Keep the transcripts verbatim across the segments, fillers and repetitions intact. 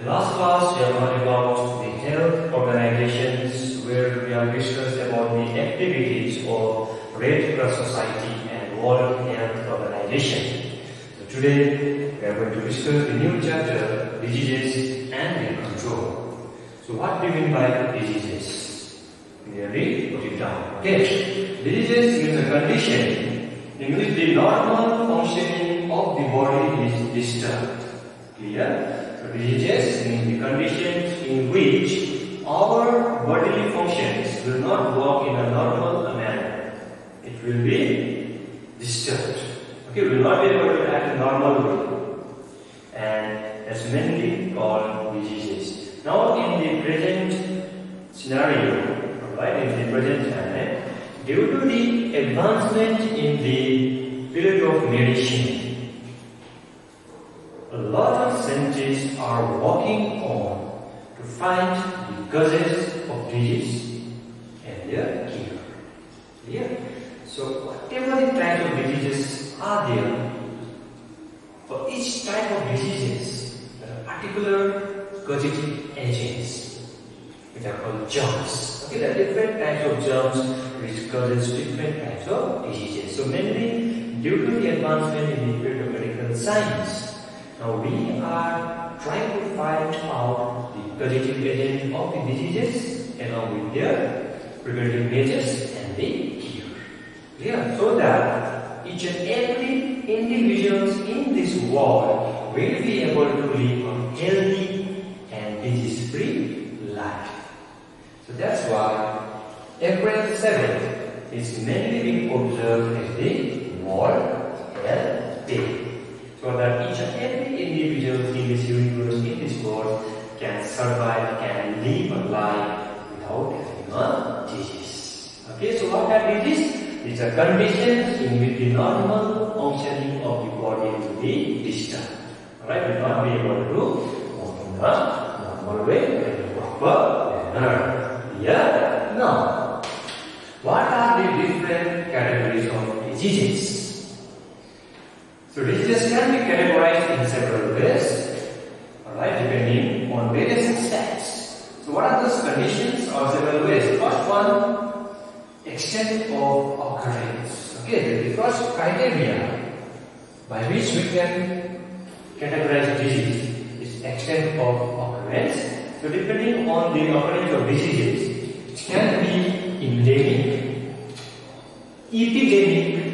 last class we have learned about the health organizations where we have discussed about the activities of Red Cross Society and World Health Organization. So today we are going to discuss the new chapter, diseases and their control. So what do you mean by diseases? Clearly put it down. Okay. Diseases is a condition in which the normal functioning of the body is disturbed. Clear? So diseases mean the conditions in which our bodily functions will not work in a normal manner. It will be disturbed. Okay, we will not be able to act in normal way. And that's mainly called diseases. Now in the present scenario, right, in the present time, due to the advancement in the field of medicine, a lot of scientists are working on to find the causes of disease and their cure. Clear? So whatever the type of diseases are there, for each type of diseases, there are particular causative agents, which are called germs. Okay, there are different types of germs which causes different types of diseases. So mainly due to the advancement in the field of medical science, now we are trying to find out the causative agent of the diseases along with their preventive measures and the cure. Yeah, so that each and every individuals in this world will be able to live a healthy and disease-free life. So that's why April seventh is mainly being observed as the World Health Day. So that each and every individual in this universe, in this world, can survive, can live a life without having a disease. Okay, so what are diseases? These are conditions in which the normal functioning of the body will be disturbed. Alright, will not be able to walk in a normal way, in a proper manner. Yeah? Now, what are the different categories of diseases? So diseases can be categorized in several ways, alright, depending on various aspects. So what are those conditions or several ways? First one, extent of occurrence. Okay, the first criteria by which we can categorize disease is extent of occurrence. So depending on the occurrence of diseases, it can be endemic, epidemic,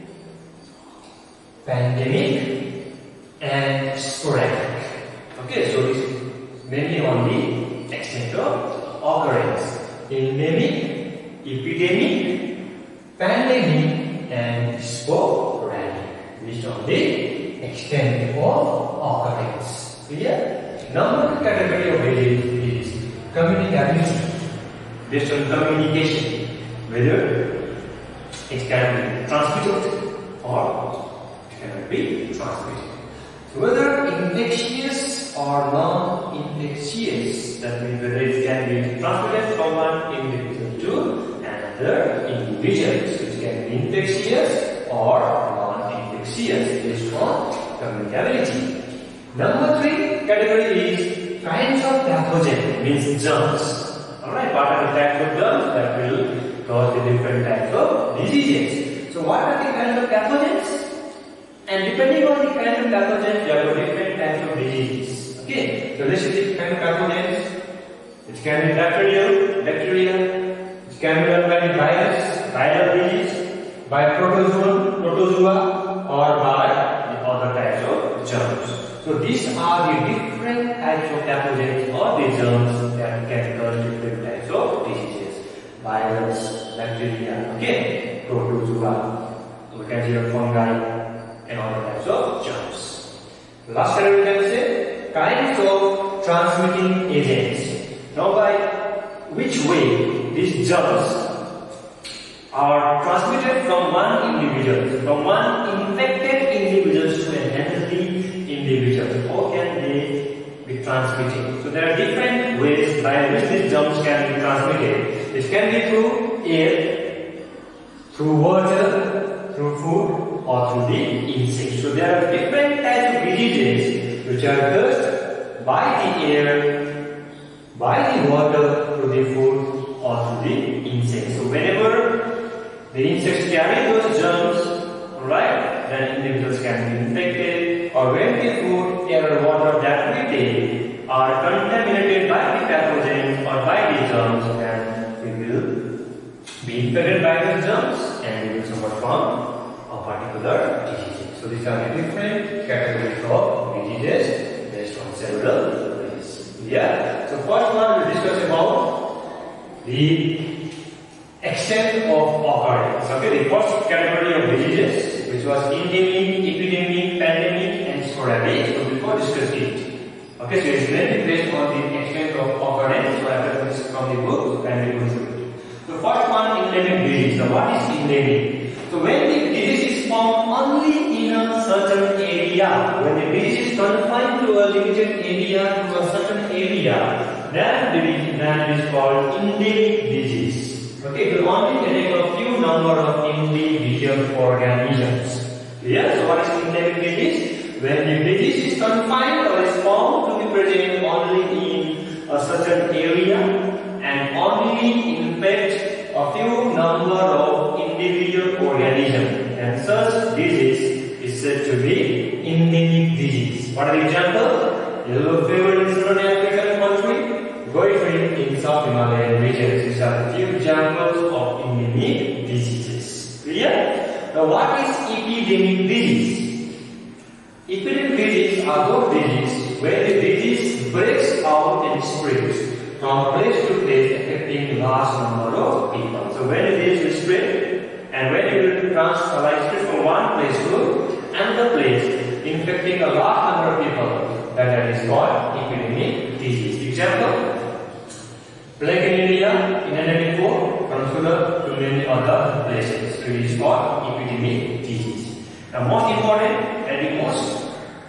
pandemic and sporadic. Okay, so it's mainly on the extent of occurrence. Endemic, epidemic, pandemic and sporadic, based on the extent of occurrence. Clear? Number two category of disease is communicability, based on communication, whether it can be transmitted or cannot be transmitted. So whether infectious or non-infectious, that means whether it can be transmitted from one individual to another individual. So it can be infectious or non-infectious based on communicability. Number three category is kinds of pathogen, means germs. Alright, what are the types of germs that will cause the different types of diseases? So what are the kinds of pathogens? And depending on the kind of pathogens, there are different types of diseases. Okay, so this is the kind of pathogens. It can be bacterial, bacteria. It can be done by the virus, viral disease, by protozoan, protozoa, or by the other types of germs. So these are the different types of pathogens or the germs that can cause different types of diseases. Virus, bacteria, okay, protozoa, we can see fungi, and other types of germs. Last category we can say kinds of transmitting agents. Now by which way these germs are transmitted from one individual, from one infected individual to a healthy individual. How can they be transmitted? So there are different ways by which these germs can be transmitted. This can be through air, through water, through food, or through the insects. So there are different types of diseases which are caused by the air, by the water, through the food, or through the insects. So whenever the insects carry those germs, right, then individuals can be infected. Or when the food, air, or water that we take are contaminated by the pathogens or by the germs, then we will be infected by the germs and we will suffer from a particular disease. So these are the different categories of diseases based on several ways. Yeah. So first one we discuss about the extent of occurrence. Okay, the first category of diseases, which was endemic, epidemic, pandemic, and sporadic. So before discussing it, okay, so it's mainly based on the extent of occurrence. So I have this from the book and we will do it. So first one, endemic disease. So what is endemic? So when the disease is found only in a certain area, when the disease is confined to a limited area, to a certain area, then the then it is called endemic disease. Okay, it will only take a few number of individual organisms. Yeah, so what is endemic disease? When the disease is confined or is found to be present only in a certain area and only infect a few number of individual organisms, and such disease is said to be endemic disease. What are the examples? Yellow fever in southern African country, goitre in South Himalayan regions. These are a few examples of endemic diseases. Clear? Now, what is epidemic disease? Epidemic disease are those diseases where the disease breaks out and spreads from place to place, affecting large number of people. So when the disease will spread, and when it will transfer like from one place to another place, infecting a large number of people, that is called epidemic disease. Example: plague in India in nineteen ninety-four from Sudan to many other places. So it is called epidemic disease. Now, most important and the most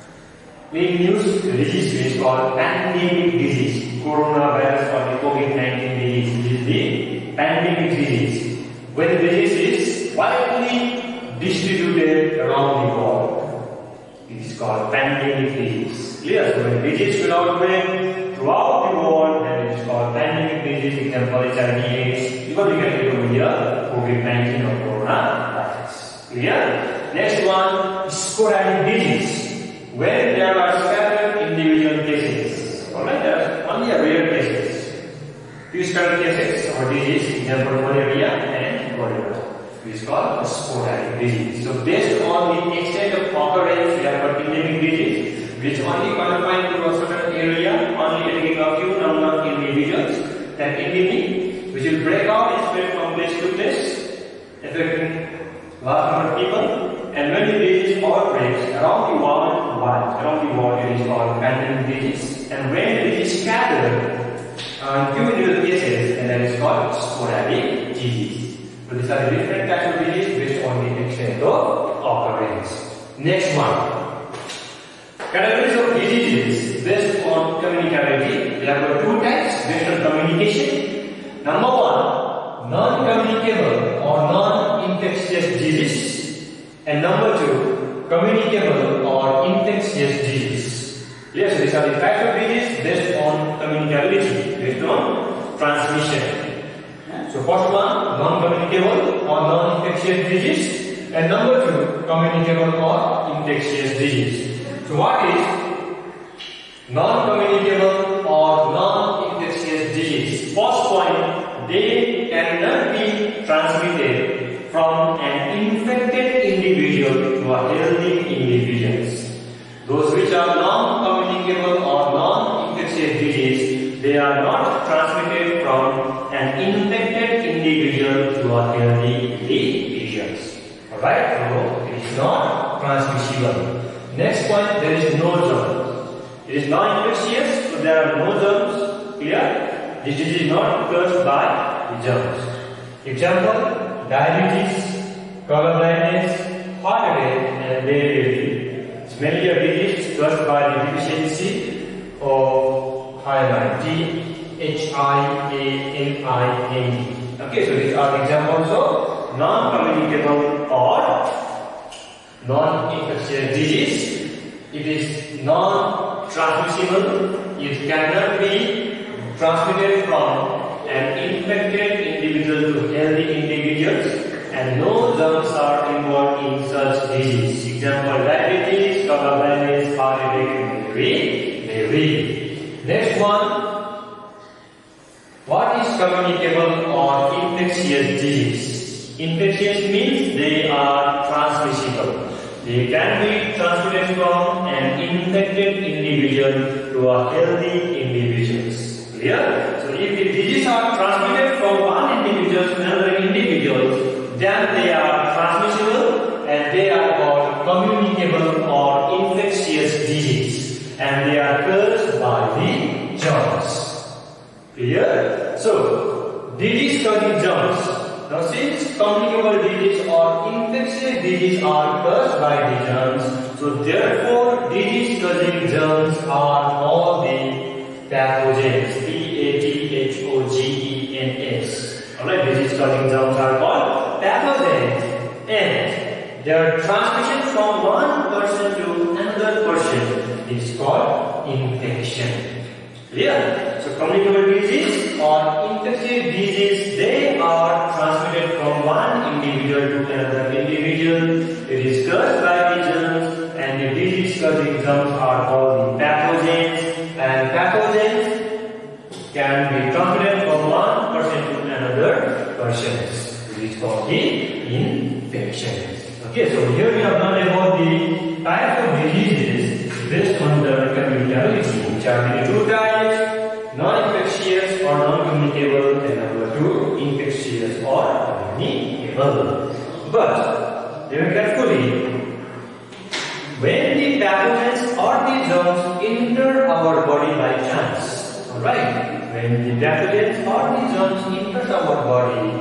being used disease is called pandemic disease. Coronavirus or the COVID nineteen disease is the pandemic disease, when the disease is widely distributed around the world. It is called pandemic disease. Clear? So when the disease will outbreak throughout the world, then it is called pandemic disease. Example is H I V AIDS. Even we can take over here COVID nineteen or coronavirus. Clear? Next one, sporadic disease, where there are scattered individual cases. Alright, there are only a rare cases. Few scattered cases or disease, example malaria and cholera. It is called sporadic disease. So based on the extent of occurrence, we have got endemic disease, which only confined to a certain area, only taking a few number of individuals. Then endemic, which will break out and spread from place to place, affecting large number of people. And when the disease outbreaks around the world, wide, around the world, it is called pandemic disease. And when it is scattered on few individual cases, then that is called sporadic disease. So these are the different types of disease based on the extent of occurrence. Next one, categories of diseases based on communicability. We have got two types based on communication. Number one, non-communicable or non-infectious disease. And number two, communicable or infectious disease. Yes, these are the types of disease based on communicability, based on transmission. So first one, non-communicable or non-infectious disease, and number two, communicable or infectious disease. So what is non-communicable or non-infectious disease? First point, they cannot be transmitted from an infected individual to a healthy individuals. Those which are non-communicable or non-infectious disease, they are not transmitted from an infected individual to a healthy individuals. Alright, so it is not transmissible. Next point, there is no germ. It is non-infectious, so there are no germs. Clear? This disease is not caused by the germs. Example: diabetes, color blindness, heart attack, and variability. It's mainly a disease caused by the deficiency of hyaline, T H I A L I N E. Okay, so these are examples of non-communicable or non-infectious disease. It is non transmissible. It cannot be transmitted from an infected individual to healthy individuals, and no germs are involved in such disease. Example: diabetes, double blindness, heart attack, may be. Next one. What is communicable or infectious disease? Infectious means they are transmissible. They can be transmitted from an infected individual to a healthy individual. Clear? So if the diseases are transmitted from one individual to another individual, then they are transmissible and they are called communicable or infectious disease, and they are caused by the germs. Clear? So, disease causing germs. Now, since communicable disease or infectious disease are caused by the germs, so therefore disease causing germs are all the pathogens. P A T H O G E N S. Alright, disease causing germs are called pathogens, and their transmission from one person to another person is called infection. Clear? So communicable disease or infectious disease, they are transmitted from one individual to another individual. It is caused by the germs, and the disease causing germs are called the pathogens, and pathogens can be transmitted from one person to another person. It is called the infection. Okay, so here we have learned about the types of diseases based on the communicability, which are the two types: non-infectious or non-communicable, and number two, infectious or communicable. But very carefully, when the pathogens or the germs enter our body by chance, alright, when the pathogens or the germs enter our body,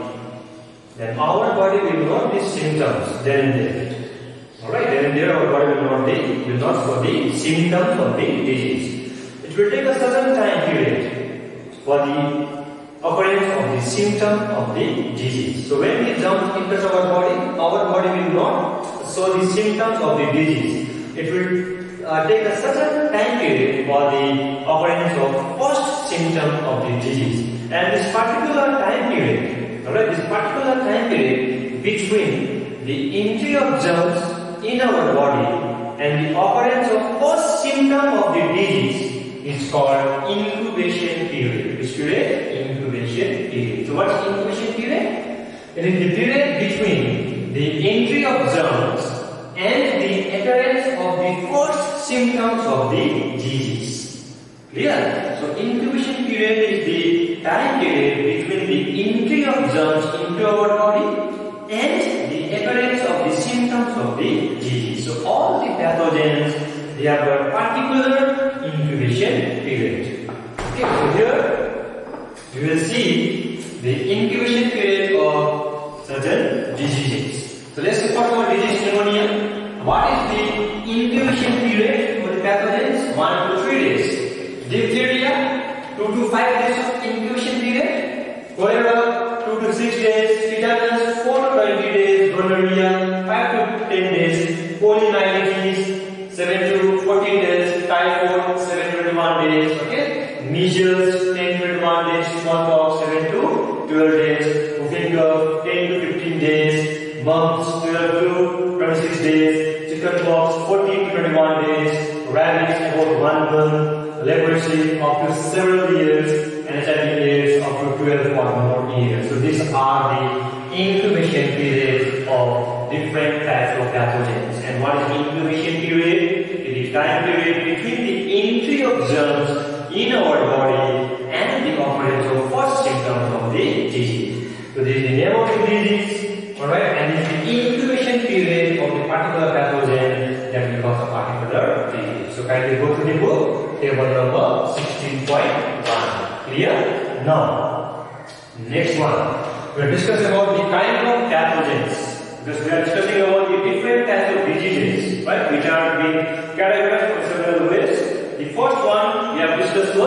then our body will not be symptoms then and there. Alright, then and there our body will not be, will not show the symptoms of the disease. It will take a certain time period for the occurrence of the symptom of the disease. So when the germs enters our body, our body will not show the symptoms of the disease. It will uh, take a certain time period for the occurrence of first symptom of the disease. And this particular time period, alright, this particular time period between the entry of germs in our body and the occurrence of first symptom of the disease is called incubation period. Which period? Incubation period. So what is incubation period? It is the period between the entry of germs and the appearance of the first symptoms of the disease. Clear? So incubation period is the time period between the entry of germs into our body and the appearance of the symptoms of the disease. So all the pathogens, they have a particular incubation period. Okay, so here you will see the incubation period of certain diseases. So let's talk about disease pneumonia. What is the incubation period for the pathogens? One to three days. Diphtheria, two to five days of incubation period. Cholera, two to six days. Tetanus, four to twenty days. Gonorrhea, five to ten days. Poliomyelitis, seven to fourteen days. Typhoid, seven to twenty-one days. Okay. Measles, ten to twenty-one days. Smallpox, seven to twelve days. Whooping cough, ten to fifteen days. Mumps, twelve to twenty-six days. Chickenpox, fourteen to twenty-one days. Rabies, about one month. Leprosy, up to several years. And H I V AIDS, up to twelve or more years. So these are the incubation periods of different types of pathogens. And what is the incubation period? It is time period between the entry of germs in our body and the occurrence of first symptoms of the disease. So this is the name of the disease, alright, and this is the incubation period of the particular pathogen that will cause a particular disease. So kindly go to the book, table number sixteen point one. Clear? Now, next one. We are discussing about the kind of pathogens. Because we are discussing about the different types of diseases, right, which are being categorized in several ways. The first one we have discussed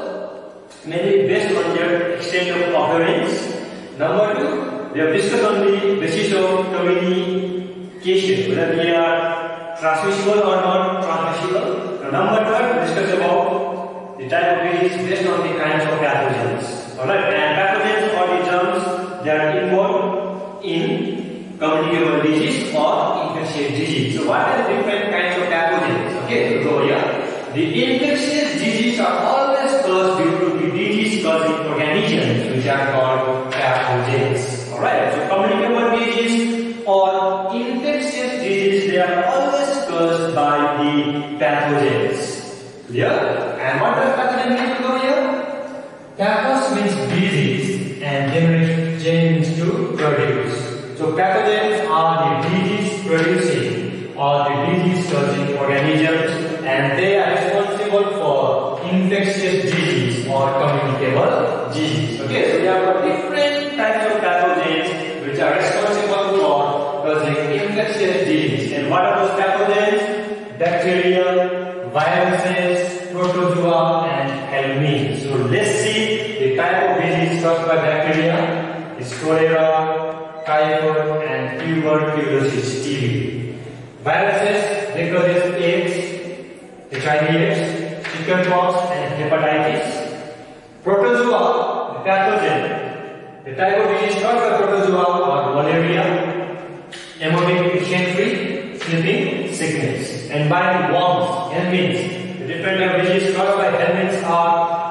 was mainly based on their extent of occurrence. Number two, we have discussed on the basis of communication, whether they are transmissible or not transmissible. Now, number third, we discuss about the type of disease based on the kinds of pathogens. Alright, and pathogens or the germs that are involved in communicable disease or infectious disease. So, what are the different kinds of pathogens? Okay, so go here. The infectious diseases are always caused due to the disease-causing organisms, which are called pathogens. Alright, so communicable disease or infectious disease, they are always caused by the pathogens. Clear? And what does pathogen mean over here? Pathos means disease and gen means to produce. So pathogens are the disease-producing or the disease-causing organisms, and they are responsible for infectious disease or communicable disease. Okay, so we have got different types of pathogens which are responsible for causing infectious disease. And what are those pathogens? Bacteria, viruses, protozoa, and helminths. So let's see the type of disease caused by bacteria is cholera, typhoid, and tuberculosis T B. Viruses, they cause AIDS, H I V AIDS, chickenpox, and hepatitis. Protozoa, the pathogen, the type of disease caused by protozoa are malaria, hemorrhagic dysentery, sleeping sickness. And by the worms, helminths, the different type of disease caused by helminths are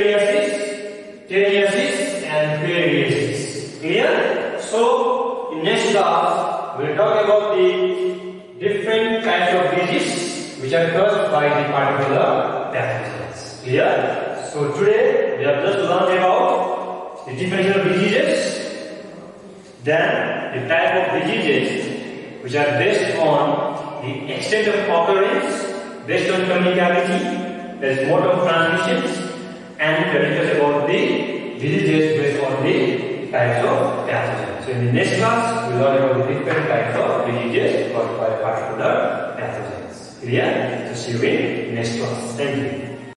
ascariasis, theriasis, and filariasis. Clear? So, in next class, we will talk about the different types of disease which are caused by the particular pathogens. Clear? So today we have just learned about the definition of diseases, then the type of diseases which are based on the extent of occurrence, based on communicability, there is mode of transmissions, and we discuss about the diseases based on the types of pathogens. So in the next class we will learn about the different types of diseases caused by particular pathogens. Clear? So see you in next class. Thank you.